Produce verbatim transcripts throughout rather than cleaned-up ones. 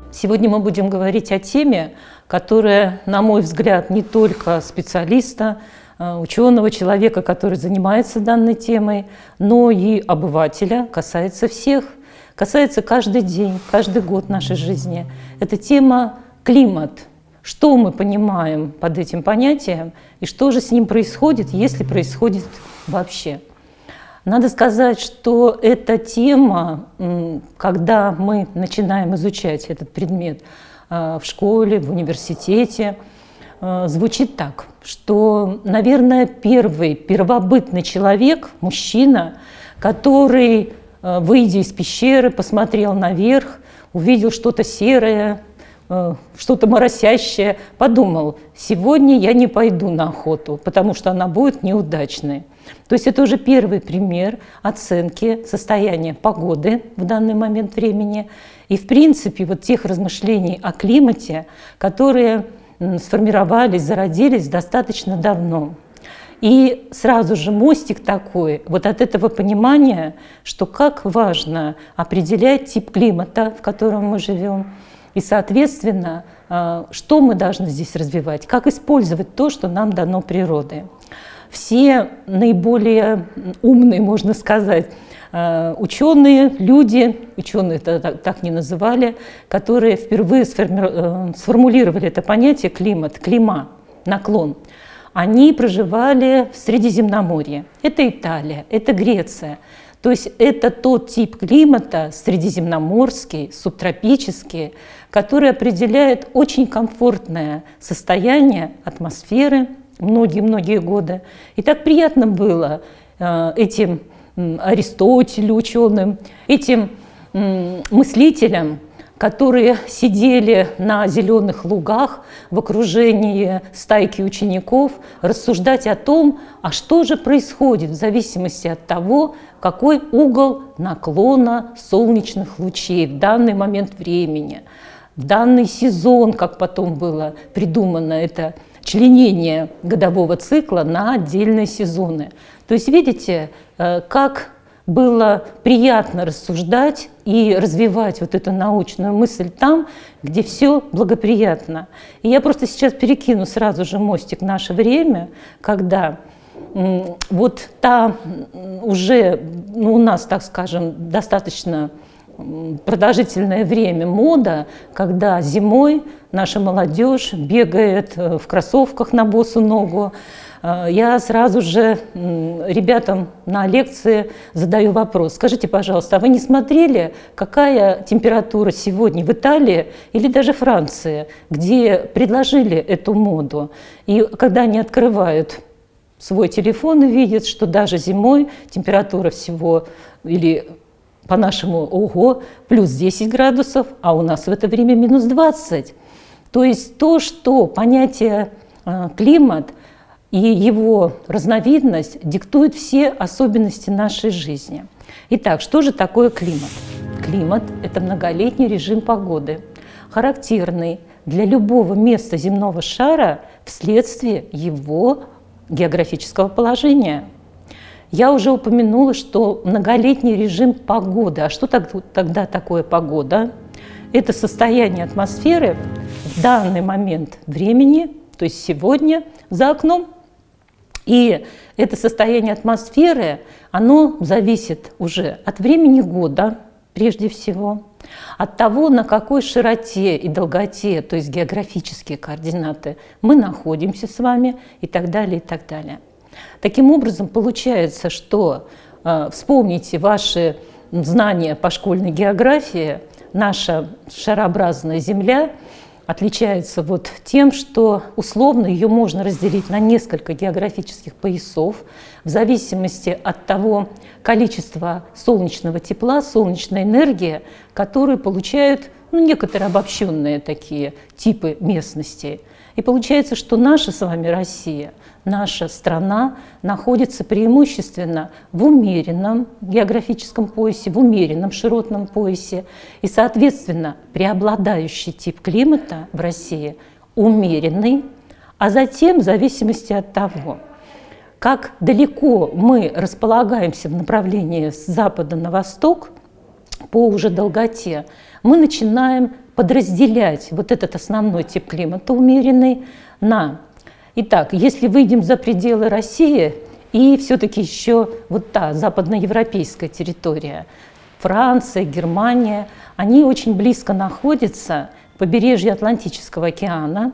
Сегодня мы будем говорить о теме, которая, на мой взгляд, не только специалиста, ученого, человека, который занимается данной темой, но и обывателя, касается всех, касается каждый день, каждый год нашей жизни. Это тема климат. Что мы понимаем под этим понятием и что же с ним происходит, если происходит вообще. Надо сказать, что эта тема, когда мы начинаем изучать этот предмет в школе, в университете, звучит так, что, наверное, первый первобытный человек, мужчина, который, выйдя из пещеры, посмотрел наверх, увидел что-то серое, что-то моросящее, подумал: сегодня я не пойду на охоту, потому что она будет неудачной. То есть это уже первый пример оценки состояния погоды в данный момент времени и, в принципе, вот тех размышлений о климате, которые сформировались, зародились достаточно давно. И сразу же мостик такой, вот от этого понимания, что как важно определять тип климата, в котором мы живем, и, соответственно, что мы должны здесь развивать, как использовать то, что нам дано природой. Все наиболее умные, можно сказать, ученые, люди, ученые это так, так не называли, которые впервые сформулировали это понятие климат, клима, наклон, они проживали в Средиземноморье. Это Италия, это Греция. То есть это тот тип климата, средиземноморский, субтропический, который определяет очень комфортное состояние атмосферы многие-многие годы. И так приятно было э, этим э, Аристотелю, ученым, этим э, мыслителям, которые сидели на зеленых лугах в окружении стайки учеников, рассуждать о том, а что же происходит в зависимости от того, какой угол наклона солнечных лучей в данный момент времени, в данный сезон, как потом было придумано это членение годового цикла на отдельные сезоны. То есть видите, как было приятно рассуждать и развивать вот эту научную мысль там, где все благоприятно. И я просто сейчас перекину сразу же мостик в наше время, когда вот та уже, ну, у нас, так скажем, достаточно продолжительное время мода, когда зимой наша молодежь бегает в кроссовках на босу ногу. Я сразу же ребятам на лекции задаю вопрос: скажите, пожалуйста, а вы не смотрели, какая температура сегодня в Италии или даже Франции, где предложили эту моду? И когда они открывают свой телефон и видят, что даже зимой температура всего, или по-нашему, ого, плюс десять градусов, а у нас в это время минус двадцать. То есть то, что понятие э, климат и его разновидность диктуют все особенности нашей жизни. Итак, что же такое климат? Климат – это многолетний режим погоды, характерный для любого места земного шара вследствие его географического положения. Я уже упомянула, что многолетний режим погоды. А что тогда такое погода? Это состояние атмосферы в данный момент времени, то есть сегодня, за окном. И это состояние атмосферы, оно зависит уже от времени года, прежде всего, от того, на какой широте и долготе, то есть географические координаты, мы находимся с вами, и так далее, и так далее. Таким образом, получается, что, э, вспомните ваши знания по школьной географии, наша шарообразная Земля отличается вот тем, что условно ее можно разделить на несколько географических поясов в зависимости от того количества солнечного тепла, солнечной энергии, которую получают, ну, некоторые обобщенные такие типы местности. И получается, что наша с вами Россия, наша страна находится преимущественно в умеренном географическом поясе, в умеренном широтном поясе. И, соответственно, преобладающий тип климата в России умеренный, а затем, в зависимости от того, как далеко мы располагаемся в направлении с запада на восток, по уже долготе, мы начинаем подразделять вот этот основной тип климата умеренный на... Итак, если выйдем за пределы России, и все-таки еще вот та западноевропейская территория, Франция, Германия, они очень близко находятся к побережью Атлантического океана,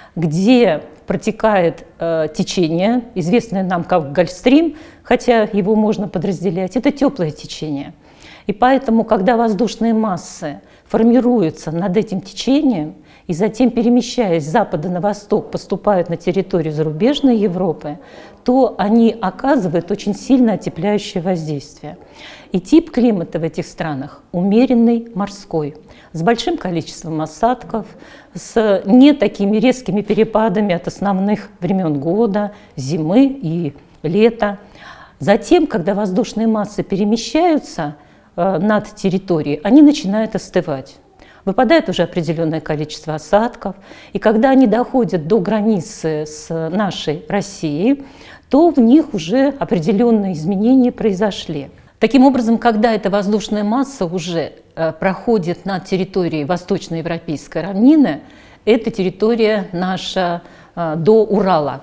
где протекает э, течение, известное нам как Гольфстрим, хотя его можно подразделять, это теплое течение. И поэтому, когда воздушные массы формируются над этим течением и затем, перемещаясь с запада на восток, поступают на территорию зарубежной Европы, то они оказывают очень сильно отепляющее воздействие. И тип климата в этих странах умеренный морской, с большим количеством осадков, с не такими резкими перепадами от основных времен года, зимы и лета. Затем, когда воздушные массы перемещаются э, над территорией, они начинают остывать. Выпадает уже определенное количество осадков, и когда они доходят до границы с нашей Россией, то в них уже определенные изменения произошли. Таким образом, когда эта воздушная масса уже э, проходит над территорией восточноевропейской равнины, это территория наша э, до Урала,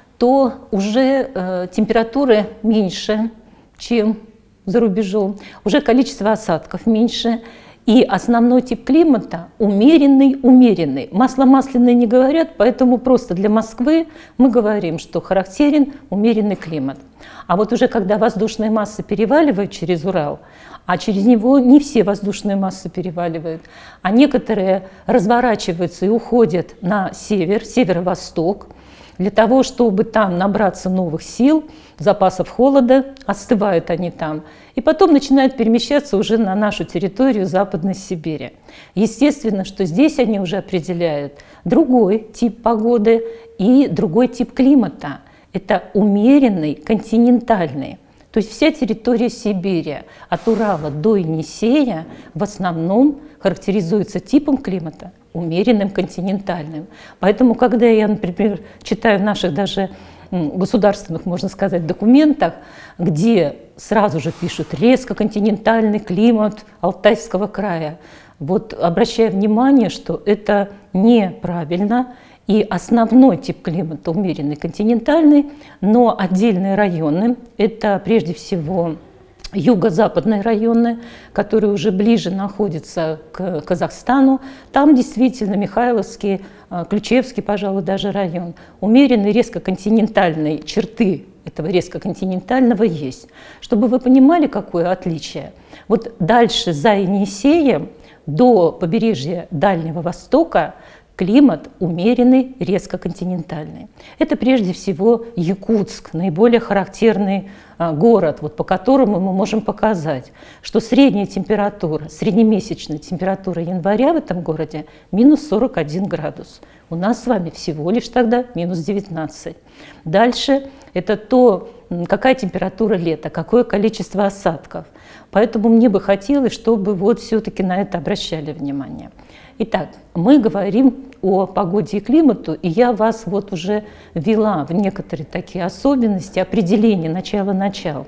то уже э, температуры меньше, чем за рубежом, уже количество осадков меньше, и основной тип климата умеренный, умеренный. Масло-масляное не говорят, поэтому просто для Москвы мы говорим, что характерен умеренный климат. А вот уже когда воздушные массы переваливают через Урал, а через него не все воздушные массы переваливают, а некоторые разворачиваются и уходят на север, северо-восток, для того, чтобы там набраться новых сил, запасов холода, остывают они там, и потом начинают перемещаться уже на нашу территорию Западной Сибири. Естественно, что здесь они уже определяют другой тип погоды и другой тип климата. Это умеренный, континентальный. То есть вся территория Сибири от Урала до Енисея в основном характеризуется типом климата умеренным, континентальным. Поэтому, когда я, например, читаю в наших даже государственных, можно сказать, документах, где сразу же пишут резко континентальный климат Алтайского края, вот обращаю внимание, что это неправильно, и основной тип климата умеренный, континентальный, но отдельные районы, это прежде всего юго-западные районы, которые уже ближе находятся к Казахстану. Там действительно Михайловский, Ключевский, пожалуй, даже район. Умеренные резко-континентальные черты этого резко-континентального есть. Чтобы вы понимали, какое отличие. Вот дальше за Енисеем до побережья Дальнего Востока климат умеренный, резко-континентальный. Это прежде всего Якутск, наиболее характерный а, город, вот, по которому мы можем показать, что средняя температура, среднемесячная температура января в этом городе минус сорок один градус. У нас с вами всего лишь тогда минус девятнадцать. Дальше это то, какая температура лета, какое количество осадков. Поэтому мне бы хотелось, чтобы вот все-таки на это обращали внимание. Итак, мы говорим о погоде и климату, и я вас вот уже ввела в некоторые такие особенности, определения начала-начал.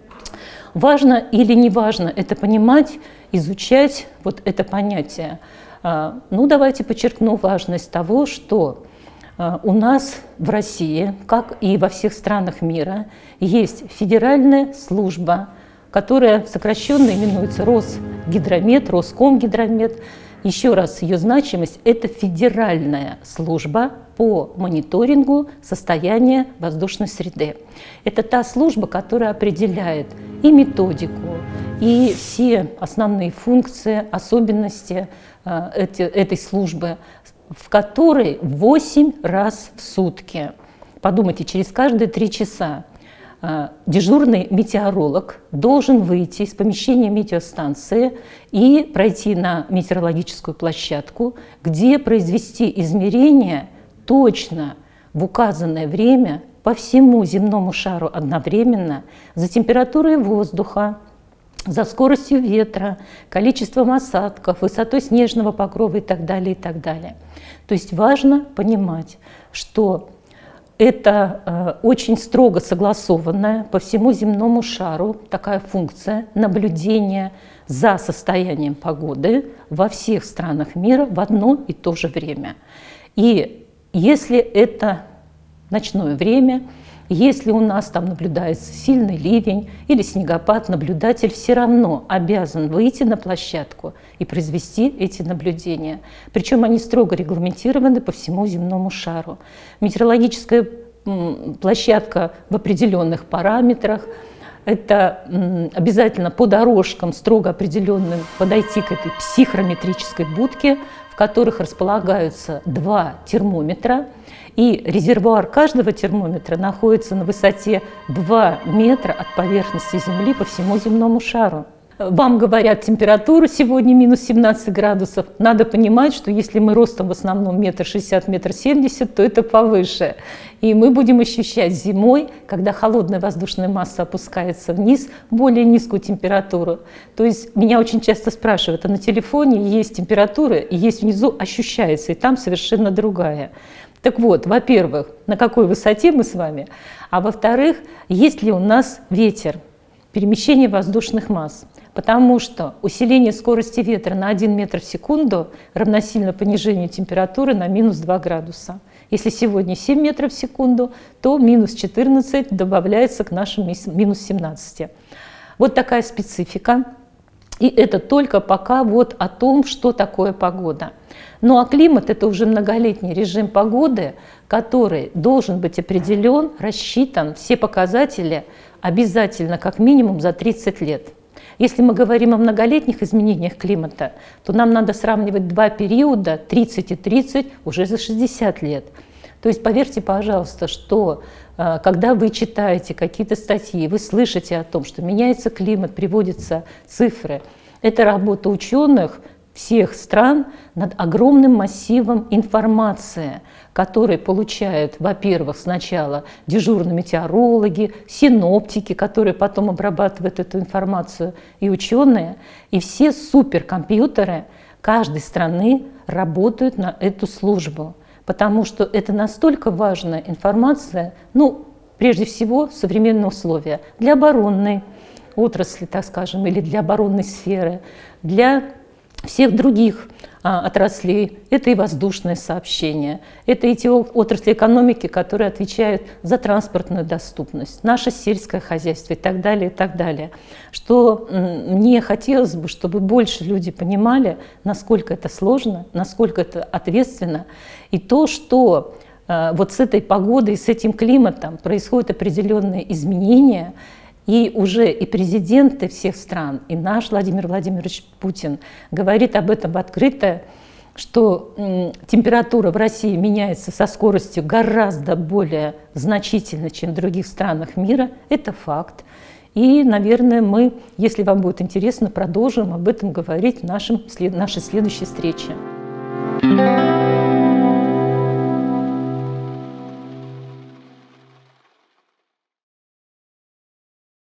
Важно или не важно это понимать, изучать вот это понятие. Ну, давайте подчеркну важность того, что у нас в России, как и во всех странах мира, есть федеральная служба, которая сокращенно именуется Росгидромет, Роскомгидромет. Еще раз, ее значимость – это федеральная служба по мониторингу состояния воздушной среды. Это та служба, которая определяет и методику, и все основные функции, особенности э, эти, этой службы, в которой восемь раз в сутки, подумайте, через каждые три часа, дежурный метеоролог должен выйти из помещения метеостанции и пройти на метеорологическую площадку, где произвести измерения точно в указанное время по всему земному шару одновременно за температурой воздуха, за скоростью ветра, количеством осадков, высотой снежного покрова и так далее, и так далее. То есть важно понимать, что это э, очень строго согласованная по всему земному шару такая функция наблюдения за состоянием погоды во всех странах мира в одно и то же время. И если это ночное время, если у нас там наблюдается сильный ливень или снегопад, наблюдатель все равно обязан выйти на площадку и произвести эти наблюдения. Причем они строго регламентированы по всему земному шару. Метеорологическая площадка в определенных параметрах. Это обязательно по дорожкам строго определенным подойти к этой психрометрической будке, в которых располагаются два термометра. И резервуар каждого термометра находится на высоте два метра от поверхности Земли по всему земному шару. Вам говорят температуру сегодня минус семнадцать градусов. Надо понимать, что если мы ростом в основном метр шестьдесят, метр семьдесят, то это повыше. И мы будем ощущать зимой, когда холодная воздушная масса опускается вниз, более низкую температуру. То есть меня очень часто спрашивают, а на телефоне есть температура, и есть внизу ощущается, и там совершенно другая. Так вот, во-первых, на какой высоте мы с вами, а во-вторых, есть ли у нас ветер, перемещение воздушных масс. Потому что усиление скорости ветра на один метр в секунду равносильно понижению температуры на минус два градуса. Если сегодня семь метров в секунду, то минус четырнадцать добавляется к нашим минус семнадцати. Вот такая специфика. И это только пока вот о том, что такое погода. Ну а климат – это уже многолетний режим погоды, который должен быть определен, рассчитан, все показатели обязательно как минимум за тридцать лет. Если мы говорим о многолетних изменениях климата, то нам надо сравнивать два периода, тридцать и тридцать, уже за шестьдесят лет. То есть поверьте, пожалуйста, что э, когда вы читаете какие-то статьи, вы слышите о том, что меняется климат, приводятся цифры, это работа ученых всех стран над огромным массивом информации, которые получают, во-первых, сначала дежурные метеорологи, синоптики, которые потом обрабатывают эту информацию, и ученые, и все суперкомпьютеры каждой страны работают на эту службу, потому что это настолько важная информация, ну, прежде всего, современные условия для оборонной отрасли, так скажем, или для оборонной сферы, для всех других а, отраслей. Это и воздушное сообщение, это и те отрасли экономики, которые отвечают за транспортную доступность, наше сельское хозяйство и так далее, и так далее. Что мне хотелось бы, чтобы больше люди понимали, насколько это сложно, насколько это ответственно, и то, что а, вот с этой погодой, с этим климатом происходят определенные изменения. И уже и президенты всех стран, и наш Владимир Владимирович Путин говорит об этом открыто, что м, температура в России меняется со скоростью гораздо более значительной, чем в других странах мира. Это факт. И, наверное, мы, если вам будет интересно, продолжим об этом говорить в нашем, нашей следующей встрече.